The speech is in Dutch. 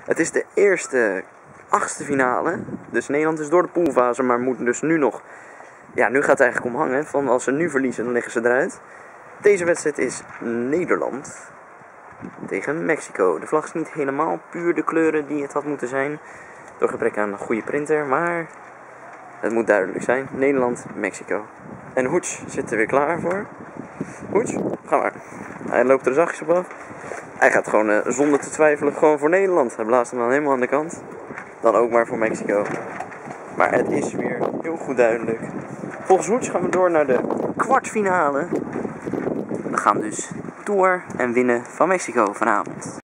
Het is de eerste achtste finale. Dus Nederland is door de poolfase, maar moet dus nu nog... Ja, nu gaat het eigenlijk om hangen. Van als ze nu verliezen, dan liggen ze eruit. Deze wedstrijd is Nederland tegen Mexico. De vlag is niet helemaal puur de kleuren die het had moeten zijn. Door gebrek aan een goede printer, maar het moet duidelijk zijn. Nederland, Mexico. En Hoets zit er weer klaar voor. Hoets, ga maar. Hij loopt er zachtjes op af. Hij gaat gewoon zonder te twijfelen gewoon voor Nederland. Hij blaast hem dan helemaal aan de kant. Dan ook maar voor Mexico. Maar het is weer heel goed duidelijk. Volgens Hoets gaan we door naar de kwartfinale. We gaan dus door en winnen van Mexico vanavond.